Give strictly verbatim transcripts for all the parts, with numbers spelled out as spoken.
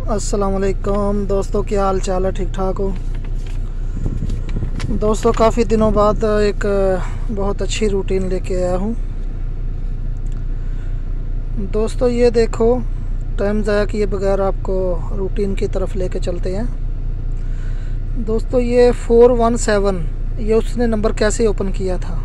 अस्सलाम वालेकुम दोस्तों, क्या हाल चाल है? ठीक ठाक हो दोस्तों? काफ़ी दिनों बाद एक बहुत अच्छी रूटीन लेके आया हूँ दोस्तों। ये देखो, टाइम ज़ाया किए बगैर आपको रूटीन की तरफ लेके चलते हैं दोस्तों। ये फोर वन सेवन, ये उसने नंबर कैसे ओपन किया था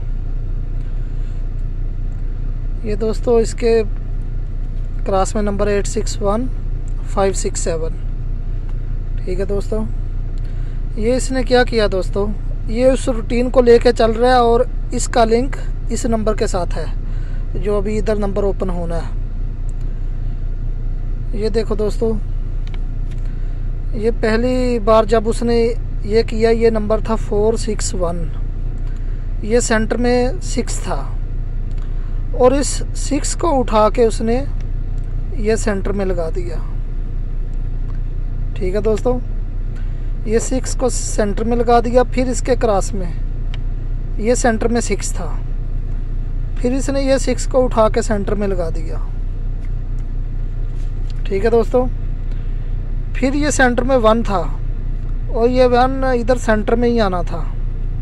ये दोस्तों। इसके क्लास में number eight six one five six seven. ठीक है दोस्तों, ये इसने क्या किया दोस्तों, ये उस रूटीन को लेके चल रहा है और इसका लिंक इस नंबर के साथ है जो अभी इधर नंबर ओपन होना है। ये देखो दोस्तों, ये पहली बार जब उसने ये किया, ये नंबर था फोर सिक्स वन, ये सेंटर में सिक्स था और इस सिक्स को उठा के उसने ये सेंटर में लगा दिया। ठीक है दोस्तों, ये सिक्स को सेंटर में लगा दिया। फिर इसके क्रॉस में ये सेंटर में सिक्स था, फिर इसने ये सिक्स को उठा के सेंटर में लगा दिया। ठीक है दोस्तों, फिर ये सेंटर में वन था और ये वन इधर सेंटर में ही आना था।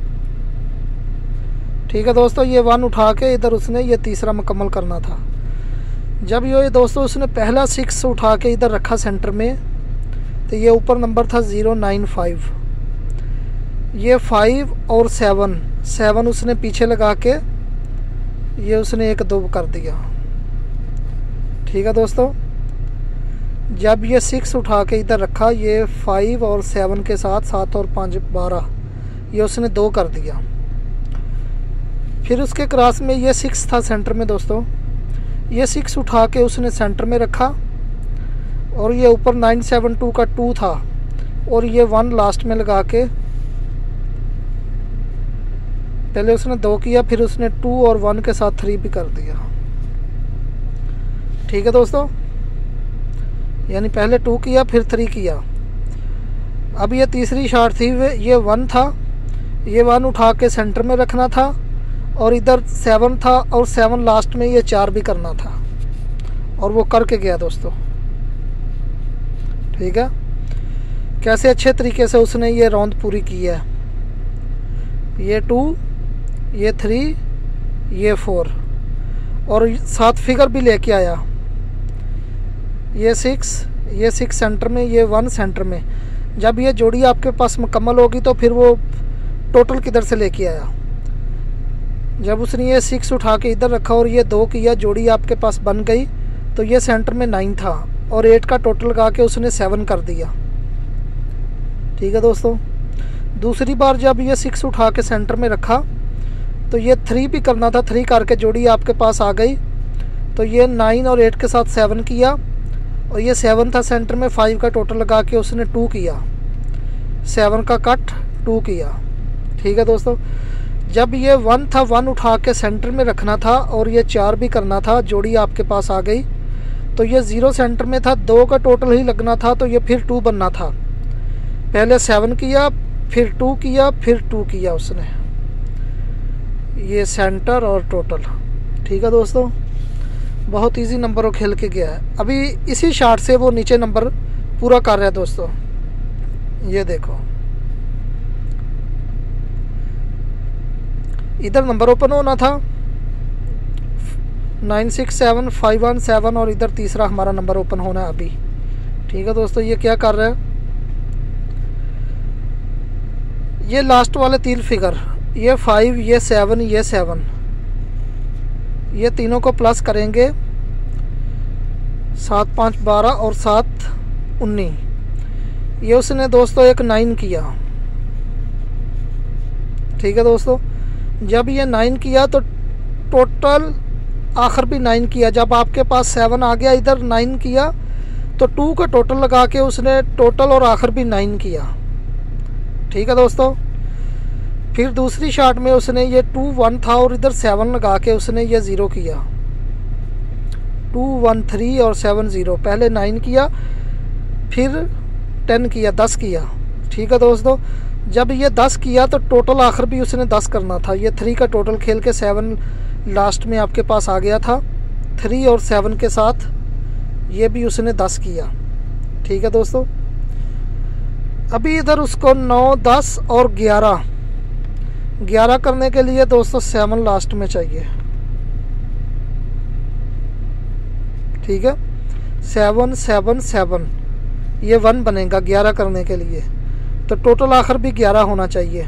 ठीक है दोस्तों, ये वन उठा के इधर उसने ये तीसरा मुकम्मल करना था। जब ये दोस्तों उसने पहला सिक्स उठा के इधर रखा सेंटर में, तो ये ऊपर नंबर था ज़ीरो नाइन फाइव। ये फाइव और सेवन, सेवन उसने पीछे लगा के ये उसने एक दो कर दिया। ठीक है दोस्तों, जब ये सिक्स उठा के इधर रखा, ये फाइव और सेवन के साथ सात और पाँच बारह, ये उसने दो कर दिया। फिर उसके क्रॉस में ये सिक्स था सेंटर में दोस्तों, ये सिक्स उठा के उसने सेंटर में रखा और ये ऊपर नाइन सेवन टू का टू था और ये वन लास्ट में लगा के पहले उसने दो किया, फिर उसने टू और वन के साथ थ्री भी कर दिया। ठीक है दोस्तों, यानी पहले टू किया फिर थ्री किया। अब ये तीसरी शॉट थी, ये वन था, ये वन उठा के सेंटर में रखना था और इधर सेवन था और सेवन लास्ट में ये चार भी करना था और वो करके गया दोस्तों। ठीक है, कैसे अच्छे तरीके से उसने ये राउंड पूरी की है। ये टू, ये थ्री, ये फोर और सात फिगर भी लेके आया। ये सिक्स, ये सिक्स सेंटर में, ये वन सेंटर में। जब ये जोड़ी आपके पास मुकम्मल होगी तो फिर वो टोटल किधर से लेके आया। जब उसने ये सिक्स उठा के इधर रखा और ये दो किया, जोड़ी आपके पास बन गई, तो ये सेंटर में नाइन था और एट का टोटल लगा के उसने सेवन कर दिया। ठीक है दोस्तों, दूसरी बार जब ये सिक्स उठा के सेंटर में रखा तो ये थ्री भी करना था, थ्री करके जोड़ी आपके पास आ गई, तो ये नाइन और एट के साथ सेवन किया और ये सेवन था सेंटर में, फाइव का टोटल लगा के उसने टू किया, सेवन का कट टू किया। ठीक है दोस्तों, जब ये वन था, वन उठा के सेंटर में रखना था और ये चार भी करना था, जोड़ी आपके पास आ गई, तो ये ज़ीरो सेंटर में था, दो का टोटल ही लगना था, तो ये फिर टू बनना था। पहले सेवन किया, फिर टू किया, फिर टू किया उसने, ये सेंटर और टोटल। ठीक है दोस्तों, बहुत इजी नंबरों खेल के गया है। अभी इसी शॉट से वो नीचे नंबर पूरा कर रहा है दोस्तों। ये देखो, इधर नंबर ओपन होना था nine six seven five one seven और इधर तीसरा हमारा नंबर ओपन होना है अभी। ठीक है दोस्तों, ये क्या कर रहा है, ये लास्ट वाले तीन फिगर, ये फाइव, ये सेवन, ये सेवन, ये तीनों को प्लस करेंगे, सात पाँच बारह और सात उन्नीस। ये उसने दोस्तों एक नाइन किया। ठीक है दोस्तों, जब ये नाइन किया तो टोटल आखिर भी नाइन किया। जब आपके पास सेवन आ गया, इधर नाइन किया, तो टू का टोटल लगा के उसने टोटल और आखिर भी नाइन किया। ठीक है दोस्तों, फिर दूसरी शॉट में उसने ये टू वन था और इधर सेवन लगा के उसने ये ज़ीरो किया, टू वन थ्री और सेवन ज़ीरो। पहले नाइन किया, फिर टेन किया, दस किया। ठीक है दोस्तों, जब ये दस किया तो टोटल आखिर भी उसने दस करना था। ये थ्री का टोटल खेल के सेवन लास्ट में आपके पास आ गया था, थ्री और सेवन के साथ ये भी उसने दस किया। ठीक है दोस्तों। अभी इधर उसको नौ, दस और ग्यारह ग्यारह करने के लिए दोस्तों सेवन लास्ट में चाहिए। ठीक है, सेवन सेवन सेवन, ये वन बनेगा ग्यारह करने के लिए। तो टोटल आखिर भी ग्यारह होना चाहिए।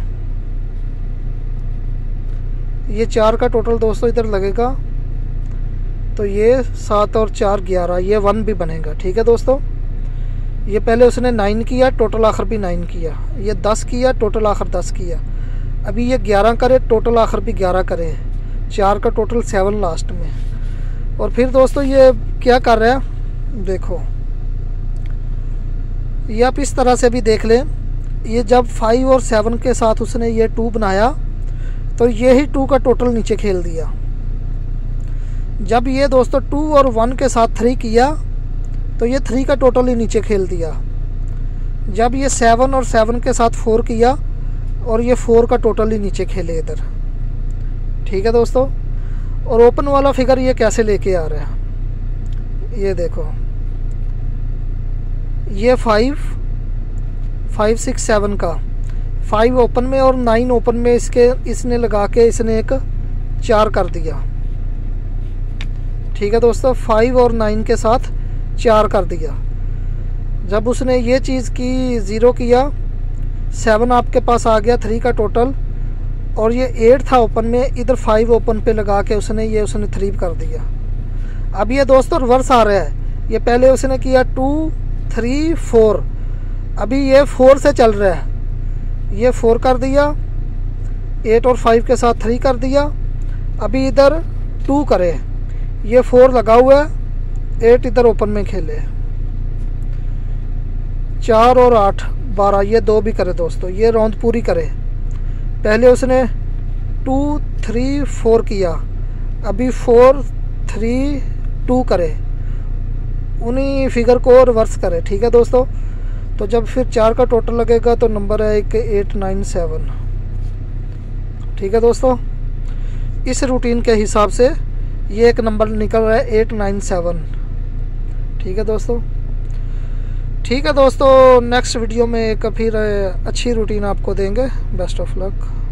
ये चार का टोटल दोस्तों इधर लगेगा, तो ये सात और चार ग्यारह, ये वन भी बनेगा। ठीक है दोस्तों, ये पहले उसने नाइन किया, टोटल आखिर भी नाइन किया। ये दस किया, टोटल आखिर दस किया। अभी ये ग्यारह करे, टोटल आखिर भी ग्यारह करे। चार का टोटल सेवन लास्ट में। और फिर दोस्तों ये क्या कर रहा है, देखो ये आप इस तरह से भी देख लें। ये जब फाइव और सेवन के साथ उसने ये टू बनाया, तो ये ही टू का टोटल नीचे खेल दिया। जब ये दोस्तों टू और वन के साथ थ्री किया, तो ये थ्री का टोटल ही नीचे खेल दिया। जब ये सेवन और सेवन के साथ फोर किया, और ये फोर का टोटल ही नीचे खेले इधर। ठीक है दोस्तों, और ओपन वाला फिगर ये कैसे लेके आ रहा है, ये देखो, ये फाइव फाइव सिक्स सेवन का फाइव ओपन में और नाइन ओपन में इसके इसने लगा के इसने एक चार कर दिया। ठीक है दोस्तों, फाइव और नाइन के साथ चार कर दिया। जब उसने ये चीज़ की, ज़ीरो किया, सेवन आपके पास आ गया, थ्री का टोटल, और ये एट था ओपन में, इधर फाइव ओपन पे लगा के उसने ये उसने थ्री कर दिया। अब ये दोस्तों रिवर्स आ रहा है। ये पहले उसने किया टू थ्री फोर, अभी ये फोर से चल रहा है। ये फोर कर दिया, एट और फाइव के साथ थ्री कर दिया। अभी इधर टू करे, ये फोर लगा हुआ है, एट इधर ओपन में खेले, चार और आठ बारह, ये दो भी करे दोस्तों, ये राउंड पूरी करे। पहले उसने टू थ्री फोर किया, अभी फोर थ्री टू करे, उन्हीं फिगर को रिवर्स करे। ठीक है दोस्तों, तो जब फिर चार का टोटल लगेगा तो नंबर है एक एट नाइन सेवन। ठीक है दोस्तों, इस रूटीन के हिसाब से ये एक नंबर निकल रहा है एट नाइन सेवन। ठीक है दोस्तों, ठीक है दोस्तों, नेक्स्ट वीडियो में एक फिर अच्छी रूटीन आपको देंगे। Best of luck.